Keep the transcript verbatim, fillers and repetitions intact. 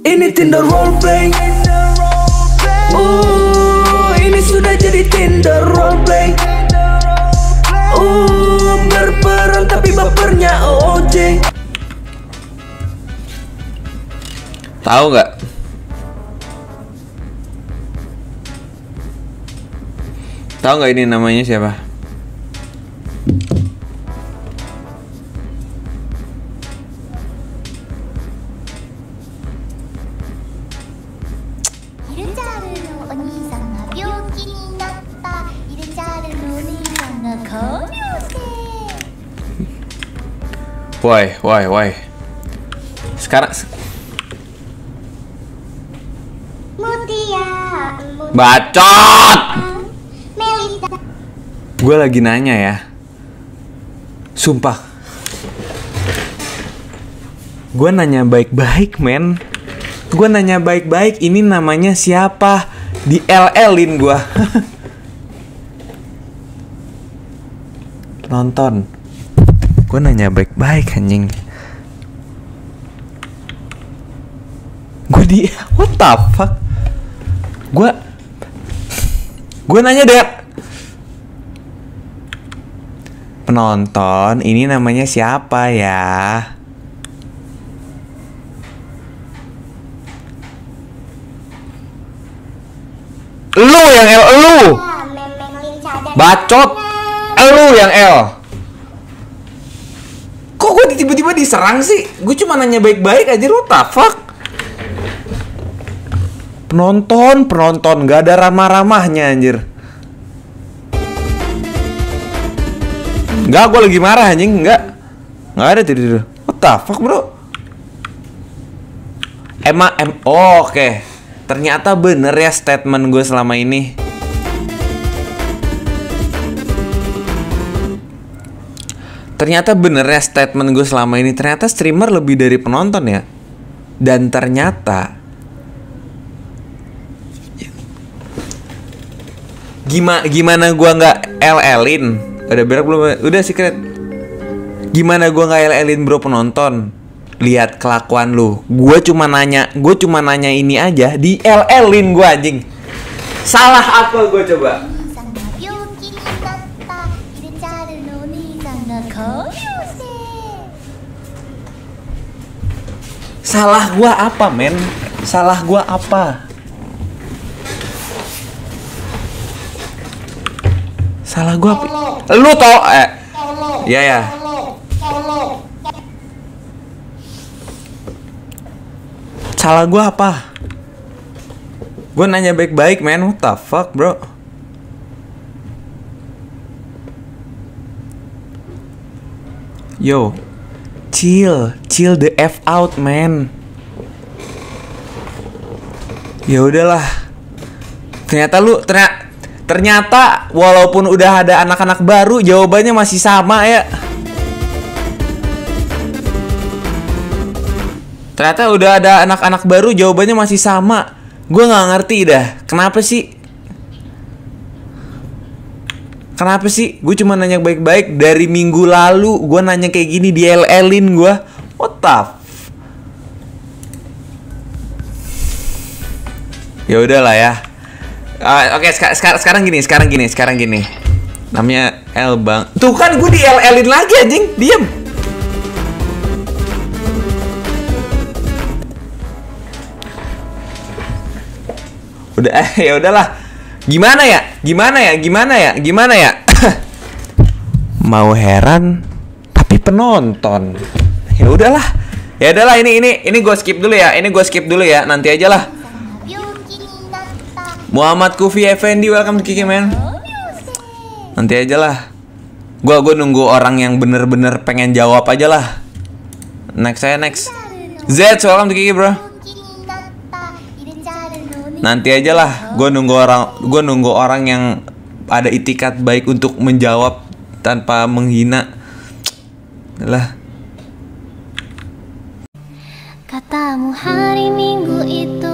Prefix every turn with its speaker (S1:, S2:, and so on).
S1: Ini Tinder roleplay. Oh, ini sudah jadi Tinder roleplay. Oh, berperan tapi bapernya O O J.
S2: Tahu nggak? Tahu nggak ini namanya siapa? Woi, woi, woi. Sekarang bacot. Gue lagi nanya ya. Sumpah. Gue nanya baik-baik, men. Gue nanya baik-baik. Ini namanya siapa? Di L L-in gue. Nonton. Gue nanya baik-baik, anjing. Gue di what the fuck? Gue Gue nanya deh. Penonton, ini namanya siapa ya? Lu yang L, lu. Bacot. Lu yang L. Kok gue tiba-tiba diserang sih? Gue cuma nanya baik-baik aja, lu what the fuck? Penonton, penonton, gak ada ramah-ramahnya anjir. Enggak, gue lagi marah anjing, enggak. Enggak ada tidur. What the fuck, bro? Emang, em oh, oke okay. Ternyata bener ya statement gue selama ini. Ternyata bener ya statement gue selama ini. Ternyata streamer lebih dari penonton ya. Dan ternyata Gimana, gimana gue nggak L L-in? Udah berak belum? Udah secret. Gimana gue nggak L L-in bro penonton? Lihat kelakuan lu. Gue cuma nanya, gue cuma nanya ini aja di L L-in gue anjing. Salah apa gue coba? Salah gue apa, men? Salah gue apa? Salah gue apa? Lu tau eh ya ya. Salah gue apa? Gue nanya baik-baik, man. What the fuck, bro? Yo, chill, chill the F out, man. Ya udahlah. Ternyata lu ternyata Ternyata walaupun udah ada anak-anak baru, jawabannya masih sama ya. Ternyata udah ada anak-anak baru, jawabannya masih sama. Gue nggak ngerti dah, kenapa sih? Kenapa sih? Gue cuma nanya baik-baik. Dari minggu lalu gue nanya kayak gini di L L-in gue. What the f... Ya udahlah ya. Uh, Oke, okay, seka seka sekarang gini, sekarang gini, sekarang gini. Namanya L bang. Tuh kan gue di L L-in lagi anjing, diem. Udah, eh ya udahlah. Gimana ya? Gimana ya? Gimana ya? Gimana ya? Mau heran, tapi penonton. Ya udahlah. Ya udahlah, ini ini ini gue skip dulu ya. Ini gue skip dulu ya. Nanti aja lah. Muhammad Kufi Effendi, welcome to Kiki man. Nanti aja lah. Gua gue nunggu orang yang bener-bener pengen jawab aja lah. Next saya next. Z, welcome to Kiki bro. Nanti aja lah. Gue nunggu orang, gue nunggu orang yang ada itikat baik untuk menjawab tanpa menghina. Lah.
S3: Katamu hari Minggu itu